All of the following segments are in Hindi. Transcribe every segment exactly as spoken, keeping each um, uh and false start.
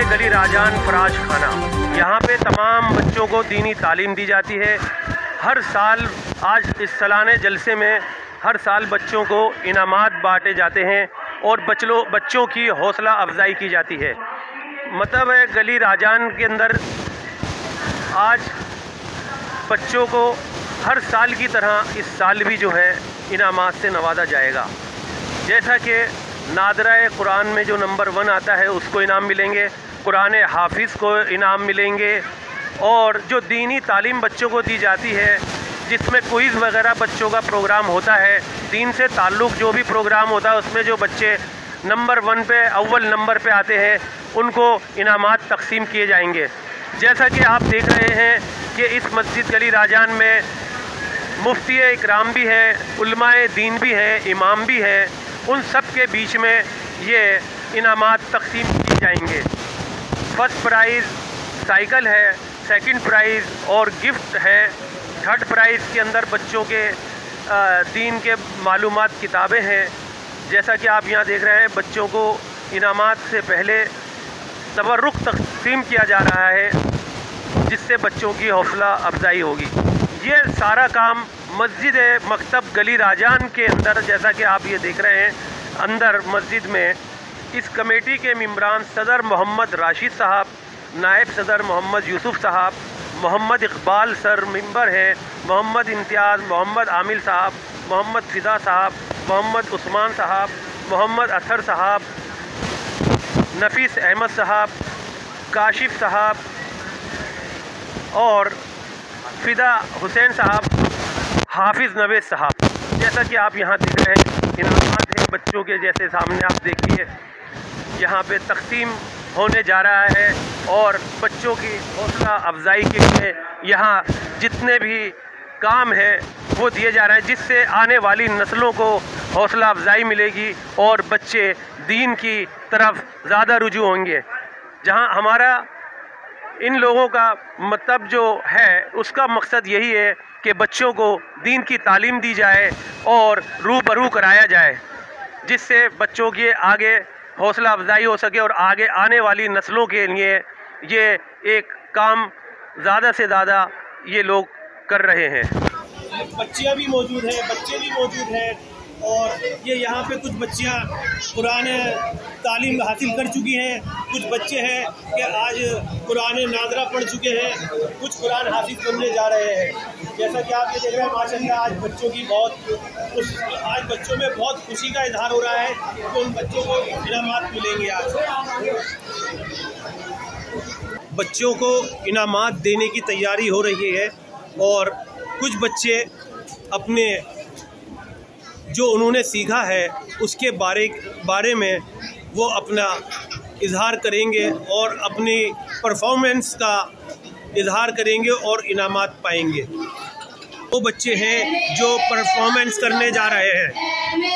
गली राजान फराज खाना। यहाँ पे तमाम बच्चों को दीनी तालीम दी जाती है। हर साल आज इस सालाने जलसे में हर साल बच्चों को इनामात बांटे जाते हैं और बच्चों बच्चों की हौसला अफजाई की जाती है। मतलब है गली राजान के अंदर आज बच्चों को हर साल की तरह इस साल भी जो है इनामात से नवाजा जाएगा। जैसा कि नादरा कुरान में जो नंबर वन आता है उसको इनाम मिलेंगे, कुरान हाफिज़ को इनाम मिलेंगे, और जो दीनी तालीम बच्चों को दी जाती है जिसमें क्विज़ वगैरह बच्चों का प्रोग्राम होता है, दीन से ताल्लुक़ जो भी प्रोग्राम होता है उसमें जो बच्चे नंबर वन पे अव्वल नंबर पे आते हैं उनको इनामात तकसीम किए जाएंगे। जैसा कि आप देख रहे हैं कि इस मस्जिद गली राजान में मुफ्ती इकराम भी है, उलमाए दीन भी है, इमाम भी है, उन सब के बीच में ये इनामात तकसीम किए जाएंगे। फर्स्ट प्राइज़ साइकिल है, सेकंड प्राइज़ और गिफ्ट है, थर्ड प्राइज़ के अंदर बच्चों के दीन के मालूमात किताबें हैं। जैसा कि आप यहाँ देख रहे हैं बच्चों को इनामात से पहले तबर्रुक तकसीम किया जा रहा है जिससे बच्चों की हौसला अफजाई होगी। ये सारा काम मस्जिद मकतब गली राजान के अंदर, जैसा कि आप ये देख रहे हैं अंदर मस्जिद में, इस कमेटी के मेंबरान सदर मोहम्मद राशिद साहब, नायब सदर मोहम्मद यूसुफ साहब, मोहम्मद इकबाल सर मेंबर हैं, मोहम्मद इम्तियाज़, मोहम्मद आमिल साहब, मोहम्मद फ़िदा साहब, मोहम्मद उस्मान साहब, मोहम्मद असर साहब, नफीस अहमद साहब, काशिफ साहब और फ़िदा हुसैन साहब, हाफिज़ नवेद साहब। जैसा कि आप यहाँ देख रहे हैं इनामात हैं बच्चों के, जैसे सामने आप देखिए यहाँ पे तकसीम होने जा रहा है और बच्चों की हौसला अफजाई के लिए यहाँ जितने भी काम है वो दिए जा रहे हैं जिससे आने वाली नस्लों को हौसला अफजाई मिलेगी और बच्चे दीन की तरफ ज़्यादा रुजू होंगे। जहाँ हमारा इन लोगों का मतलब जो है उसका मकसद यही है कि बच्चों को दीन की तालीम दी जाए और रूबरू कराया जाए जिससे बच्चों के आगे हौसला अफजाई हो सके और आगे आने वाली नस्लों के लिए ये एक काम ज़्यादा से ज़्यादा ये लोग कर रहे हैं। बच्चियाँ भी मौजूद हैं, बच्चे भी मौजूद हैं और ये यहाँ पे कुछ बच्चियाँ कुरान तालीम हासिल कर चुकी हैं, कुछ बच्चे हैं कि आज कुरान नादरा पढ़ चुके हैं, कुछ कुरान हाफिज बनने जा रहे हैं। जैसा कि आप ये देख रहे हैं माशाल्लाह आज बच्चों की बहुत खुश आज बच्चों में बहुत खुशी का इजहार हो रहा है कि उन बच्चों को इनामात मिलेंगे। आज बच्चों को इनामात देने की तैयारी हो रही है और कुछ बच्चे अपने जो उन्होंने सीखा है उसके बारे बारे में वो अपना इजहार करेंगे और अपनी परफॉर्मेंस का इजहार करेंगे और इनामात पाएंगे। वो बच्चे हैं जो परफॉर्मेंस करने जा रहे हैं।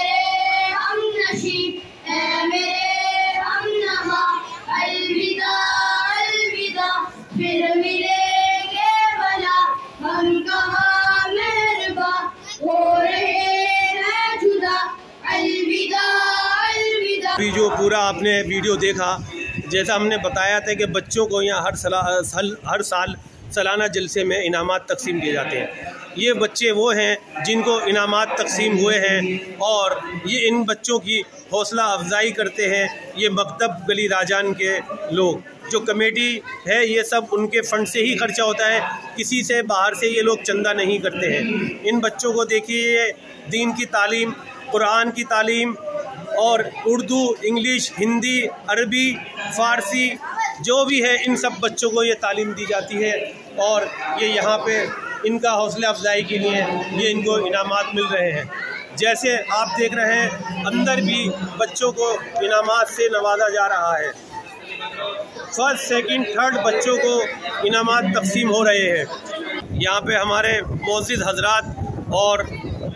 अभी जो पूरा आपने वीडियो देखा, जैसा हमने बताया था कि बच्चों को यहाँ हर सला हर, हर साल सालाना जलसे में इनामात तकसीम किए जाते हैं। ये बच्चे वो हैं जिनको इनामात तकसीम हुए हैं और ये इन बच्चों की हौसला अफजाई करते हैं। ये मकतब गली राजान के लोग, जो कमेटी है, ये सब उनके फ़ंड से ही खर्चा होता है, किसी से बाहर से ये लोग चंदा नहीं करते हैं। इन बच्चों को देखिए दीन की तालीम, कुरान की तालीम और उर्दू, इंग्लिश, हिंदी, अरबी, फ़ारसी जो भी है इन सब बच्चों को ये तालीम दी जाती है और ये यहाँ पे इनका हौसला अफजाई के लिए ये इनको इनामात मिल रहे हैं। जैसे आप देख रहे हैं अंदर भी बच्चों को इनामात से नवाजा जा रहा है। फर्स्ट, सेकंड, थर्ड बच्चों को इनामात तकसीम हो रहे हैं। यहाँ पे हमारे मोअज़्ज़िज़ हजरात और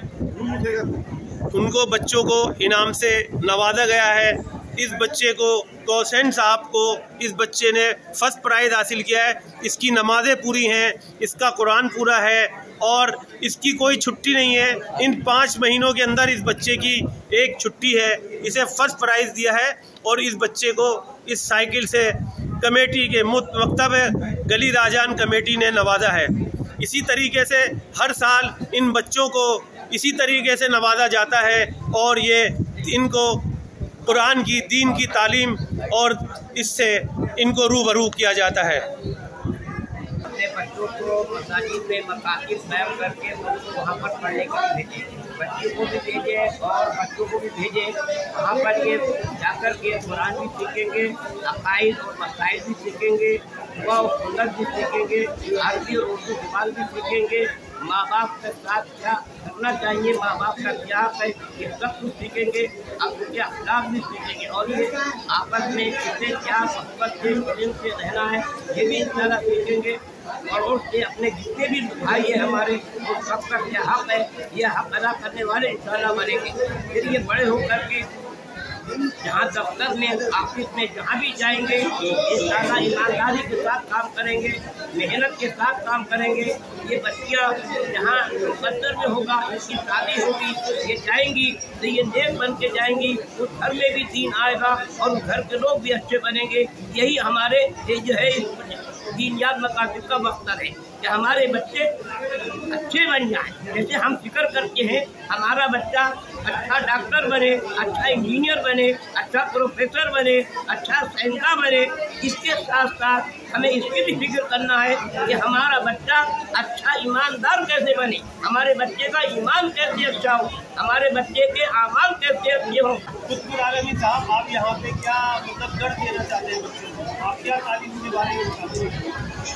उनको बच्चों को इनाम से नवाजा गया है। इस बच्चे को कौसैन साहब को इस बच्चे ने फर्स्ट प्राइज़ हासिल किया है। इसकी नमाज़ें पूरी हैं, इसका कुरान पूरा है और इसकी कोई छुट्टी नहीं है। इन पाँच महीनों के अंदर इस बच्चे की एक छुट्टी है। इसे फर्स्ट प्राइज़ दिया है और इस बच्चे को इस साइकिल से कमेटी के मकतब गली राजान कमेटी ने नवाजा है। इसी तरीके से हर साल इन बच्चों को इसी तरीके से नवाजा जाता है और ये इनको कुरान की, दीन की तालीम और इससे इनको रूबरू किया जाता है। अपने बच्चों को मसाजिद में मकासिद कायम करके उनको वहाँ पर पढ़ने के लिए भेजें, बच्चों को भी भेजें और बच्चों को भी भेजें। वहाँ पर ये जाकर के कुरान भी सीखेंगे, अकाइद और मसाइल भी सीखेंगे, व सुन्नत भी सीखेंगे, अरबी और उर्दू जुबान भी सीखेंगे। माँ बाप के साथ क्या करना चाहिए, माँ बाप का क्या है, ये सब कुछ सीखेंगे। अब उनके अखलाक भी सीखेंगे और ये आपस में किसे क्या मोहब्बत से प्रेम से रहना है ये भी इंशाल्लाह सीखेंगे। और उससे अपने जितने भी भाई है हमारे, उन सबका क्या हक है, ये हक अदा करने वाले इंशाल्लाह बनेंगे। फिर ये बड़े होकर के जहाँ दफ्तर में, ऑफिस में, जहाँ भी जाएंगे इंशाल्लाह ईमानदारी के साथ काम करेंगे, मेहनत के साथ काम करेंगे। ये बच्चियाँ जहाँ दफ्तर में होगा, इसकी शादी होगी, ये जाएंगी तो ये नेक बन के जाएंगी, उस घर में भी दीन आएगा और उस घर के लोग भी अच्छे बनेंगे। यही हमारे ये जो है दीनियात मकासद का मकसद है कि हमारे बच्चे अच्छे बन जाएं। जैसे हम फिक्र करते हैं हमारा बच्चा अच्छा डॉक्टर बने, अच्छा इंजीनियर बने, अच्छा प्रोफेसर बने, अच्छा सैनिका बने, इसके साथ साथ हमें इसकी भी फिक्र करना है कि हमारा बच्चा अच्छा ईमानदार कैसे बने, हमारे बच्चे का ईमान कैसे अच्छा हो, हमारे बच्चे के आमाल कैसे अच्छे हों। खुशबुर आलमी साहब, आप यहाँ पे क्या मतलब दर्द देना चाहते हैं बच्चों को, आप क्या तालीम के बारे में बताते हैं?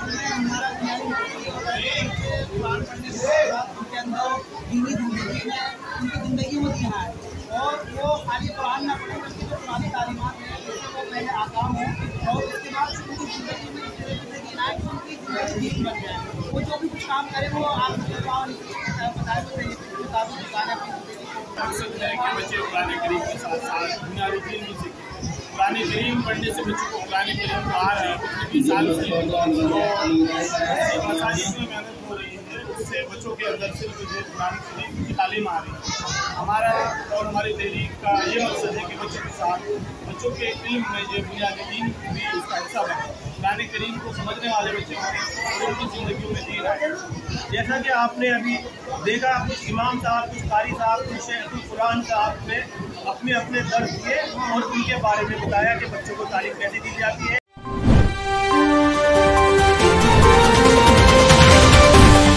उनकी ज़िंदगी में दिया है और वो खाली कुरान ना पढ़े बल्कि जो पुरानी तालीमात हैं उससे वो पहले आकाम हो और उसके बाद उनकी ज़िंदगी में इस तरीके से जीना है कि उनकी ज़िंदगी ठीक बन जाए। वो जो भी कुछ काम करे वो आप बताए तो मुताबिक बताने मकसद है कि बच्चे कुरान करीम के साथ साथ बुनियादी दीन भी सीखें। कुरान करीम पढ़ने से बच्चों को कुरान करीम को आ रहा है पिछले साल से तो मसाजिद में मेहनत हो रही है, उससे बच्चों के अंदर से जो कुरान करीम की तालीम आ रही है। हमारा और हमारी तहरीक का ये मकसद है कि बच्चों के साथ बच्चों के इल्म में जो बुनियादी दीन भी उसका हिस्सा बने, कुरान करीम को समझने वाले बच्चे बने और उनकी ज़िंदगी में दीन आए। जैसा कि आपने अभी देखा, कुछ इमाम साहब, कुछ कारी साहब, कुछ शेख कुरान साहब ने अपने अपने दर्द किए और उनके बारे में बताया कि बच्चों को तालीम कैसे दी जाती है।